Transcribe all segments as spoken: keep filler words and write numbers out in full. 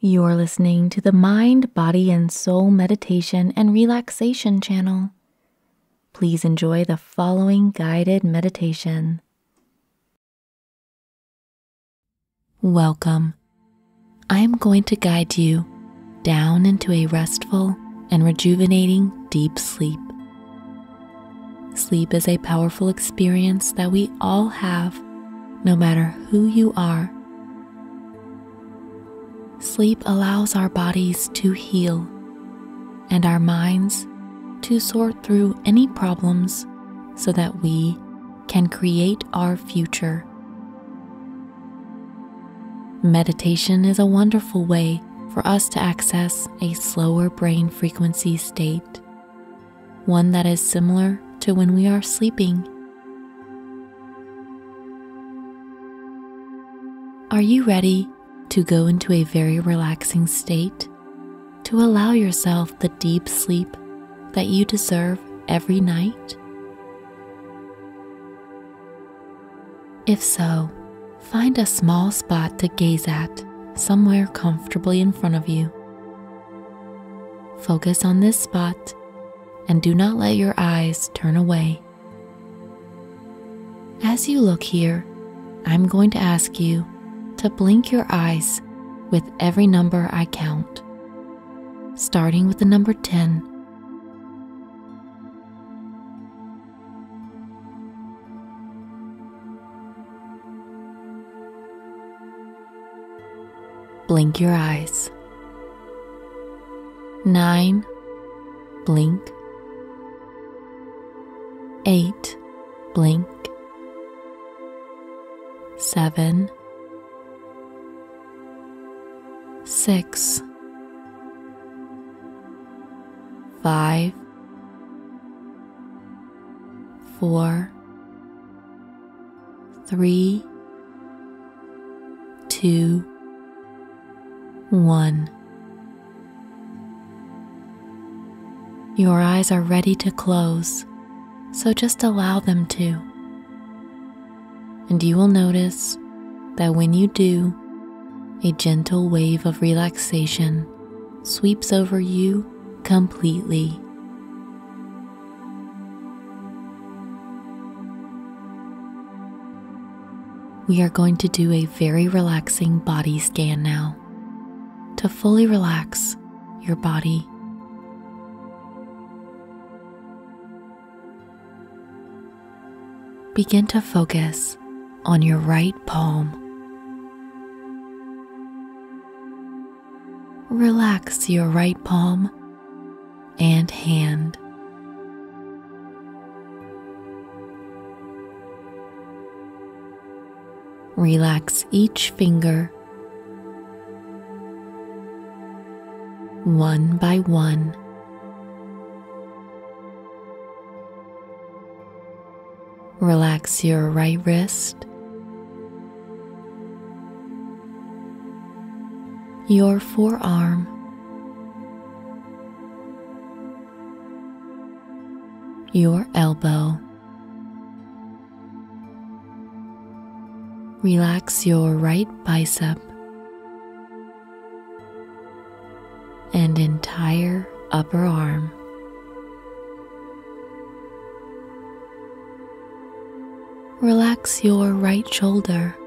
You're listening to the Mind, Body, and Soul Meditation and Relaxation channel. Please enjoy the following guided meditation. Welcome. I am going to guide you down into a restful and rejuvenating deep sleep. Sleep is a powerful experience that we all have, no matter who you are. Sleep allows our bodies to heal and our minds to sort through any problems so that we can create our future. Meditation is a wonderful way for us to access a slower brain frequency state, one that is similar to when we are sleeping. Are you ready to go into a very relaxing state to allow yourself the deep sleep that you deserve every night? If so, find a small spot to gaze at somewhere comfortably in front of you. Focus on this spot and do not let your eyes turn away. As you look here, I'm going to ask you to blink your eyes with every number I count, starting with the number ten. Blink your eyes. Nine, blink. Eight, blink. Seven, six, five, four, three, two, one. Your eyes are ready to close, so just allow them to. And you will notice that when you do, a gentle wave of relaxation sweeps over you completely. We are going to do a very relaxing body scan now to fully relax your body. Begin to focus on your right palm. Relax your right palm and hand. Relax each finger one by one. Relax your right wrist, your forearm, your elbow. Relax your right bicep and entire upper arm. Relax your right shoulder.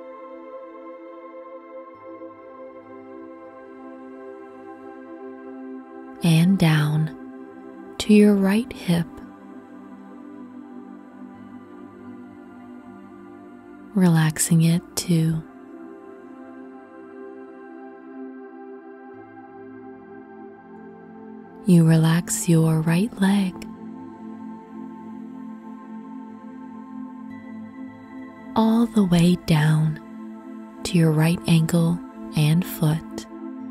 And down to your right hip. Relaxing it too. You relax your right leg. All the way down to your right ankle and foot.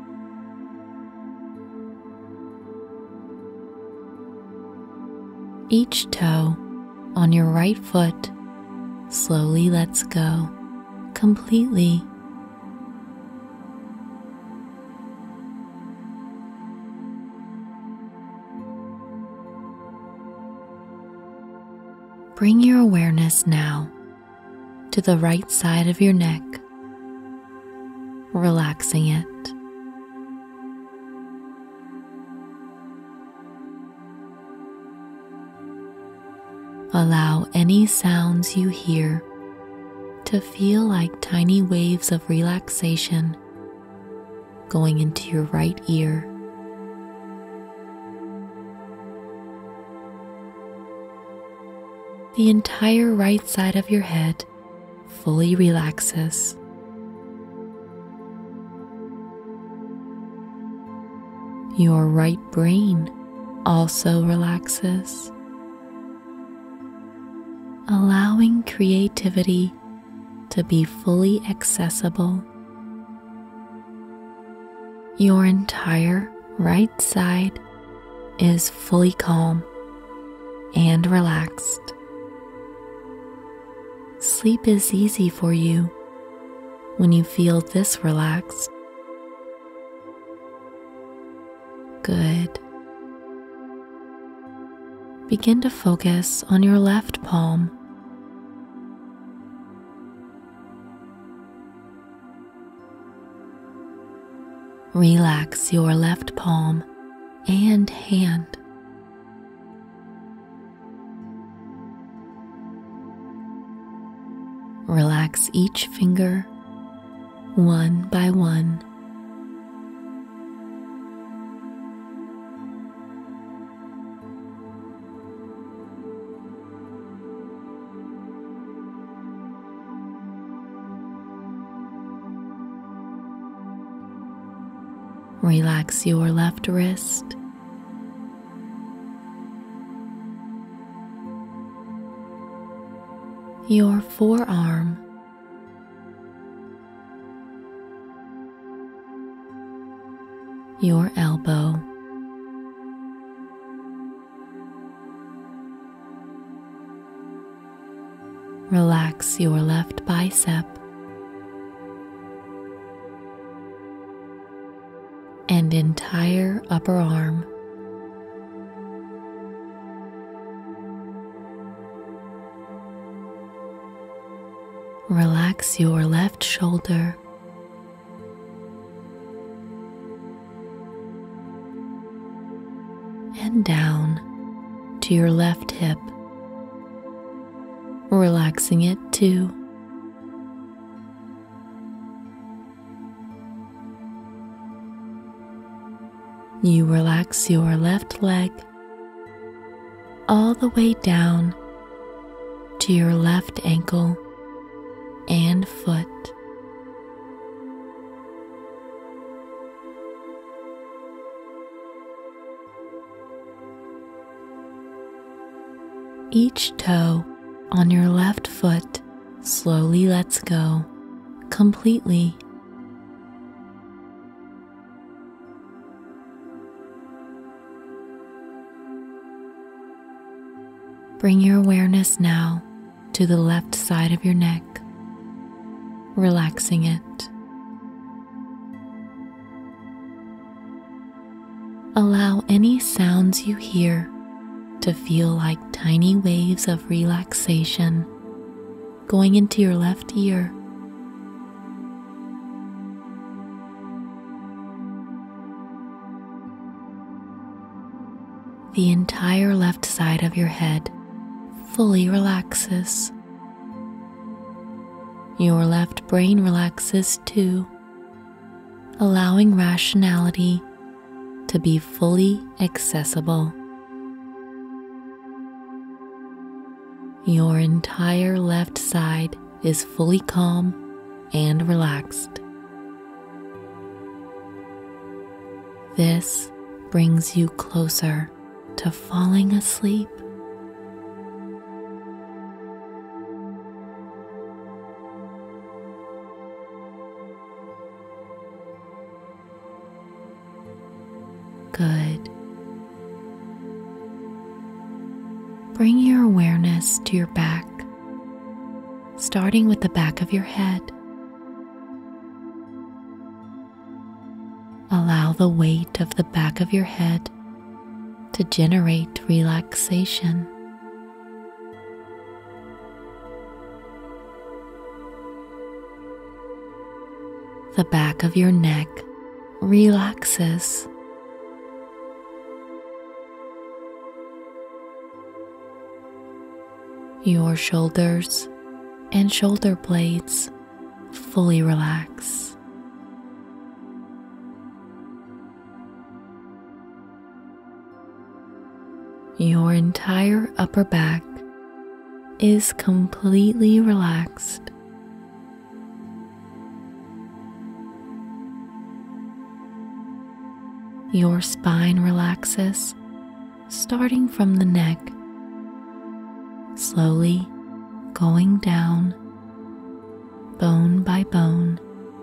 Each toe on your right foot slowly lets go completely. Bring your awareness now to the right side of your neck, relaxing it any sounds you hear to feel like tiny waves of relaxation going into your right ear. The entire right side of your head fully relaxes. Your right brain also relaxes, allowing creativity to be fully accessible. Your entire right side is fully calm and relaxed. Sleep is easy for you when you feel this relaxed. Good. Begin to focus on your left palm. Relax your left palm and hand. Relax each finger one by one. Relax your left wrist. Your forearm. Your elbow. Relax your left bicep. And entire upper arm. Relax your left shoulder. And down to your left hip, relaxing it too. You relax your left leg all the way down to your left ankle and foot. Each toe on your left foot slowly lets go completely. Bring your awareness now to the left side of your neck, relaxing it. Allow any sounds you hear to feel like tiny waves of relaxation going into your left ear. The entire left side of your head fully relaxes. Your left brain relaxes too, allowing rationality to be fully accessible. Your entire left side is fully calm and relaxed. This brings you closer to falling asleep. Good. Bring your awareness to your back, starting with the back of your head. Allow the weight of the back of your head to generate relaxation. The back of your neck relaxes. Your shoulders and shoulder blades fully relax. Your entire upper back is completely relaxed. Your spine relaxes, starting from the neck, slowly going down, bone by bone,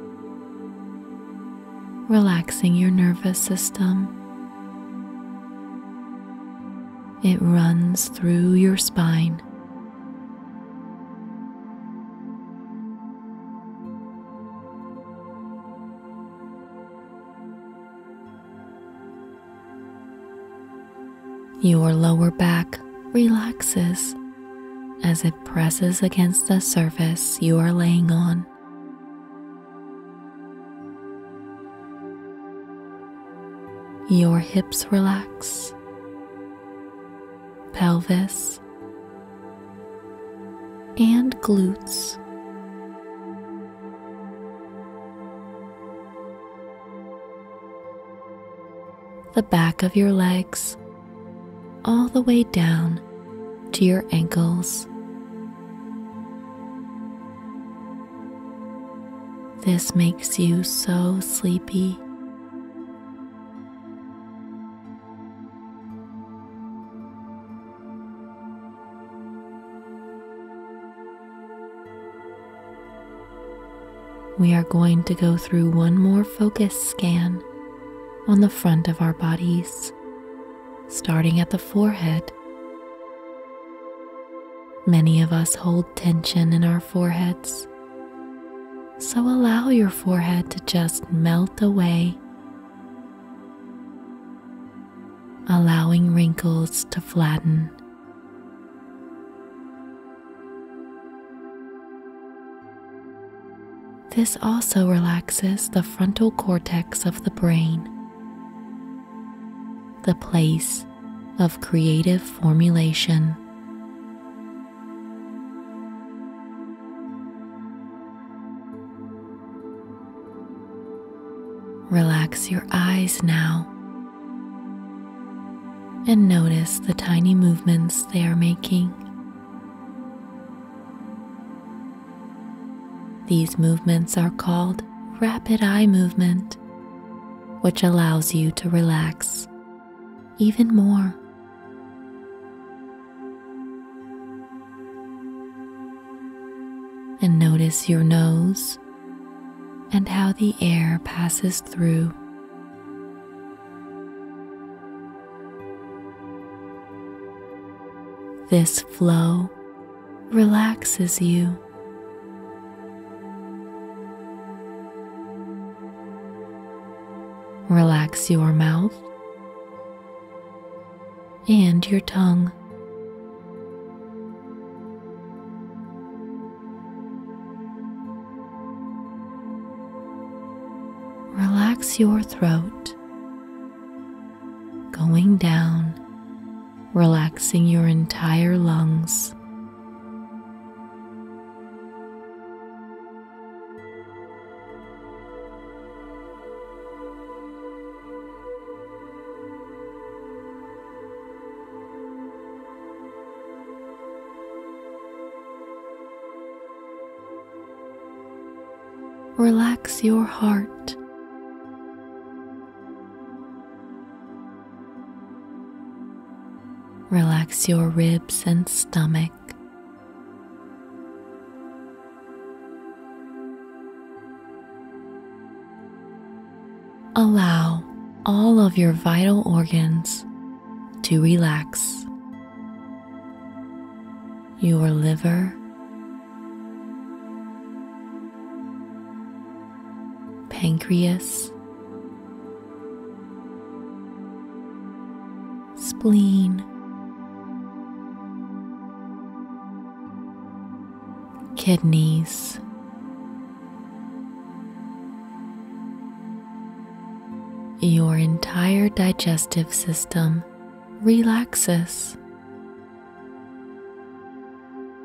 relaxing your nervous system. It runs through your spine. Your lower back relaxes as it presses against the surface you are laying on. Your hips relax, pelvis, and glutes. The back of your legs all the way down to your ankles. This makes you so sleepy. We are going to go through one more focus scan on the front of our bodies, starting at the forehead. Many of us hold tension in our foreheads, so allow your forehead to just melt away, allowing wrinkles to flatten. This also relaxes the frontal cortex of the brain, the place of creative formulation. Relax your eyes now and notice the tiny movements they are making. These movements are called rapid eye movement, which allows you to relax even more. And notice your nose and how the air passes through. This flow relaxes you. Relax your mouth and your tongue. Relax your throat, going down, relaxing your entire lungs. Relax your heart. Relax your ribs and stomach. Allow all of your vital organs to relax. Your liver, pancreas, spleen, kidneys, your entire digestive system relaxes.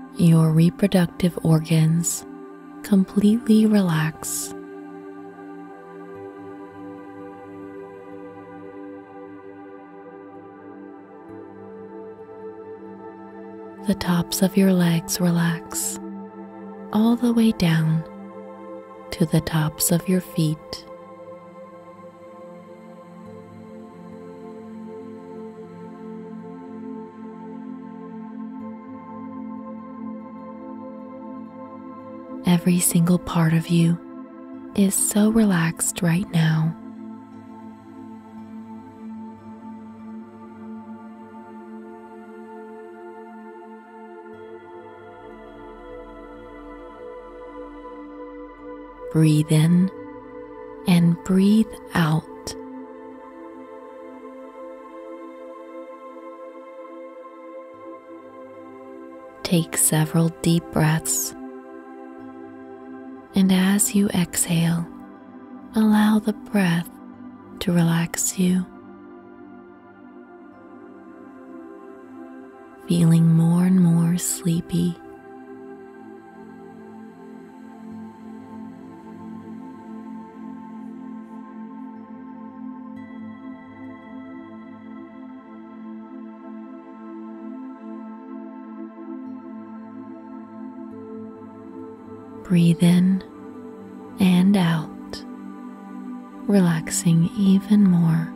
Your reproductive organs completely relax. The tops of your legs relax all the way down to the tops of your feet. Every single part of you is so relaxed right now. Breathe in and breathe out. Take several deep breaths, and as you exhale, allow the breath to relax you, feeling more and more sleepy. Breathe in and out, relaxing even more.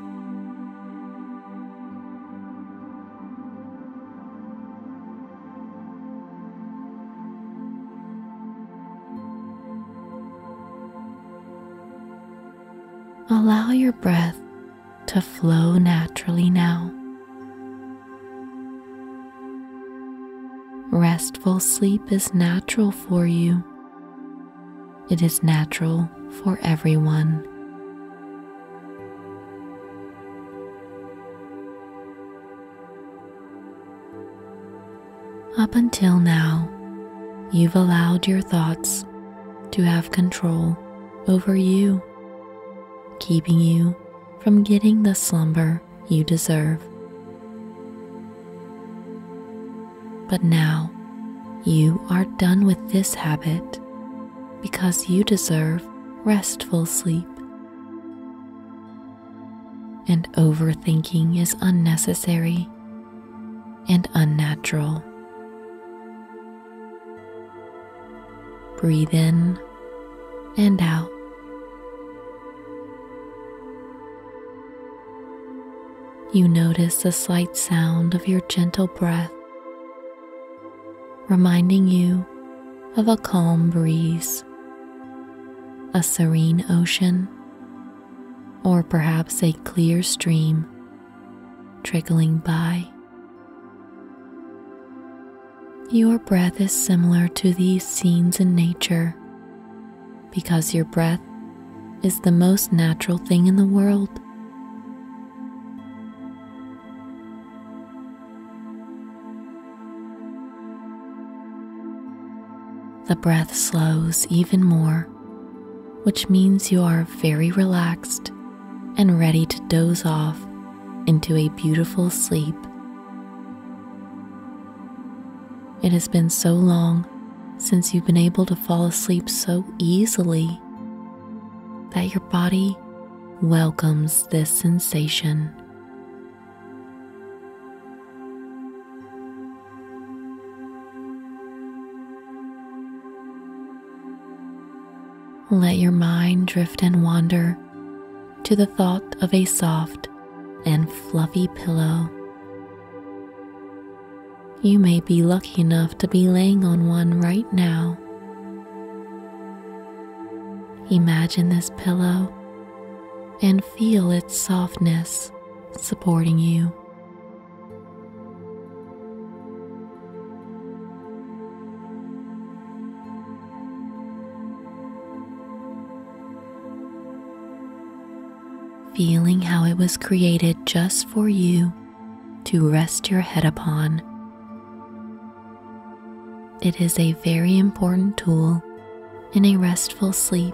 Allow your breath to flow naturally now. Restful sleep is natural for you. It is natural for everyone. Up until now, you've allowed your thoughts to have control over you, keeping you from getting the slumber you deserve. But now, you are done with this habit because you deserve restful sleep. And overthinking is unnecessary and unnatural. Breathe in and out. You notice the slight sound of your gentle breath, reminding you of a calm breeze, a serene ocean, or perhaps a clear stream trickling by. Your breath is similar to these scenes in nature because your breath is the most natural thing in the world. The breath slows even more, which means you are very relaxed and ready to doze off into a beautiful sleep. It has been so long since you've been able to fall asleep so easily that your body welcomes this sensation. Let your mind drift and wander to the thought of a soft and fluffy pillow. You may be lucky enough to be laying on one right now. Imagine this pillow and feel its softness supporting you. Feeling how it was created just for you to rest your head upon. It is a very important tool in a restful sleep.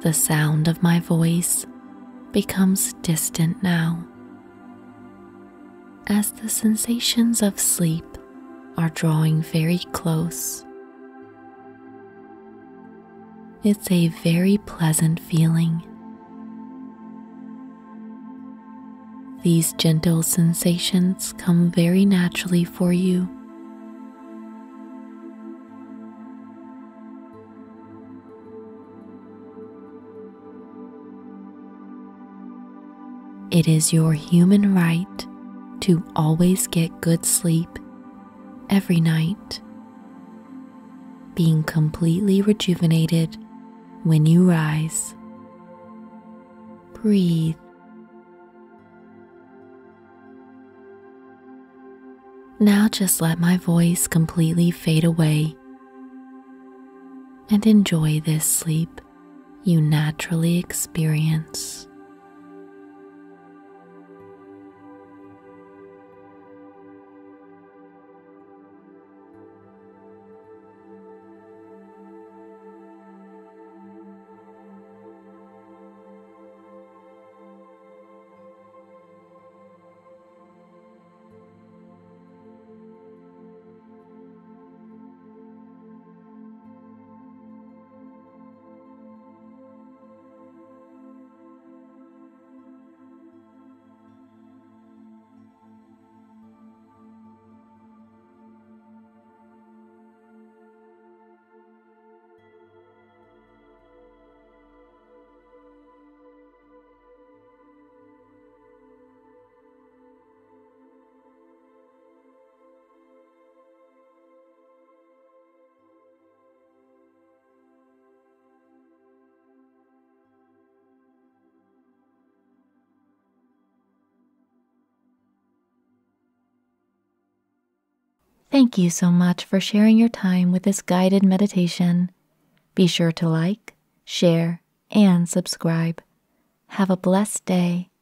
The sound of my voice becomes distant now, as the sensations of sleep are drawing very close. It's a very pleasant feeling. These gentle sensations come very naturally for you. It is your human right to always get good sleep every night, being completely rejuvenated when you rise. Breathe. Now just let my voice completely fade away and enjoy this sleep you naturally experience. Thank you so much for sharing your time with this guided meditation. Be sure to like, share, and subscribe. Have a blessed day.